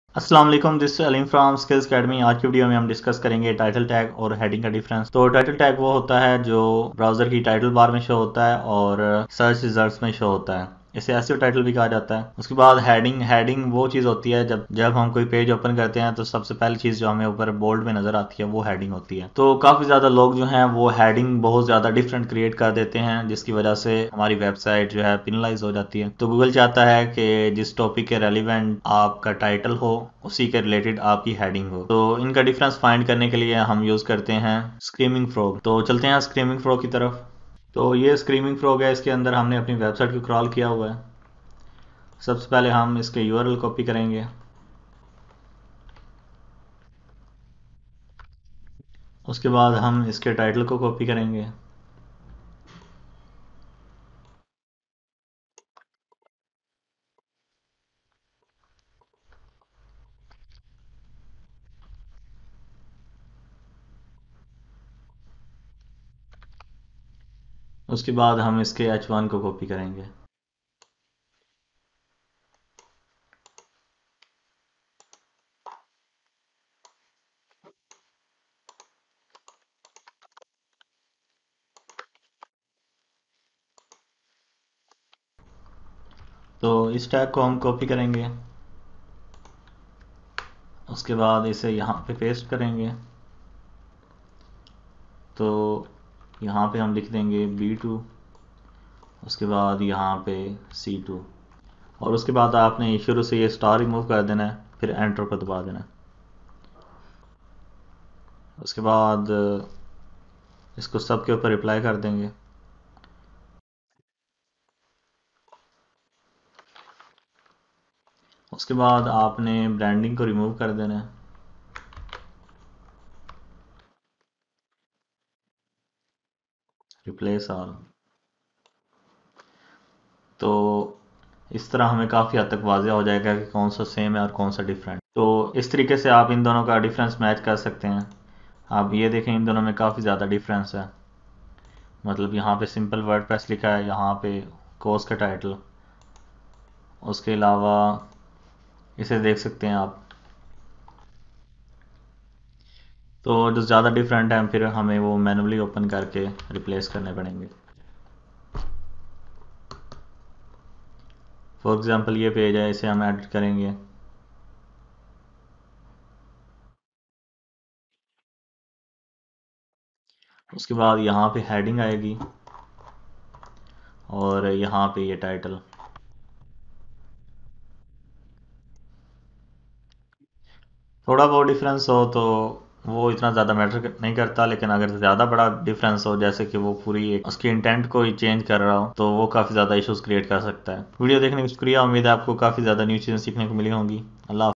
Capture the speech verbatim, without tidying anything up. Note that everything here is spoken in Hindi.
अस्सलाम वालेकुम, this Aleem from skills academy. आज की वीडियो में हम डिस्कस करेंगे टाइटल टैग और हेडिंग का डिफरेंस। तो टाइटल टैग वो होता है जो ब्राउज़र की टाइटल बार में शो होता है और सर्च रिजल्ट्स में शो होता है। इसे एसईओ टाइटल भी कहा जाता है। उसके बाद हेडिंग हेडिंग वो चीज़ होती है जब जब हम कोई पेज ओपन करते हैं तो सबसे पहली चीज़ जो हमें ऊपर बोल्ड में नज़र आती है वो हेडिंग होती है। तो काफ़ी ज़्यादा लोग जो हैं वो हेडिंग बहुत ज़्यादा डिफरेंट क्रिएट कर देते हैं, जिसकी वजह से हमारी वेबसाइट जो है पिनलाइज हो जाती है। तो गूगल चाहता है कि जिस टॉपिक के रेलिवेंट आपका टाइटल हो उसी के रिलेटेड आपकी हेडिंग हो। तो इनका डिफरेंस फाइंड करने के लिए हम यूज़ करते हैं स्क्रीमिंग फ्रॉग। तो चलते हैं स्क्रीमिंग फ्रॉग की तरफ। तो ये स्क्रीमिंग फ्रॉग है, इसके अंदर हमने अपनी वेबसाइट को क्रॉल किया हुआ है। सबसे पहले हम इसके यूआरएल कॉपी करेंगे। उसके बाद हम इसके टाइटल को कॉपी करेंगे। उसके बाद हम इसके एच वन को कॉपी करेंगे। तो इस टैग को हम कॉपी करेंगे। उसके बाद इसे यहाँ पे पेस्ट करेंगे। तो यहाँ पे हम लिख देंगे बी टू। उसके बाद यहाँ पे सी टू। और उसके बाद आपने शुरू से ये स्टार रिमूव कर देना है, फिर एंटर को दबा देना है। उसके बाद इसको सब के ऊपर अप्लाई कर देंगे। उसके बाद आपने ब्रांडिंग को रिमूव कर देना है। Replace all. तो इस तरह हमें काफ़ी हद तक वाज़ेह हो जाएगा कि कौन सा सेम है और कौन सा डिफरेंट। तो इस तरीके से आप इन दोनों का डिफरेंस मैच कर सकते हैं। आप ये देखें, इन दोनों में काफ़ी ज़्यादा डिफरेंस है। मतलब यहाँ पे सिंपल वर्डप्रेस लिखा है, यहाँ पे कोर्स का टाइटल। उसके अलावा इसे देख सकते हैं आप। तो जो ज़्यादा डिफरेंट है फिर हमें वो मैनुअली ओपन करके रिप्लेस करने पड़ेंगे। फॉर एग्ज़ाम्पल ये पेज है, इसे हम एडिट करेंगे। उसके बाद यहाँ पे हेडिंग आएगी और यहाँ पे ये टाइटल। थोड़ा बहुत डिफरेंस हो तो वो इतना ज़्यादा मैटर नहीं करता, लेकिन अगर ज़्यादा बड़ा डिफरेंस हो, जैसे कि वो पूरी एक उसकी इंटेंट को ही चेंज कर रहा हो, तो वो काफ़ी ज़्यादा इश्यूज क्रिएट कर सकता है। वीडियो देखने का शुक्रिया। उम्मीद है आपको काफ़ी ज़्यादा न्यू चीज़ें सीखने को मिली होंगी। अल्लाह।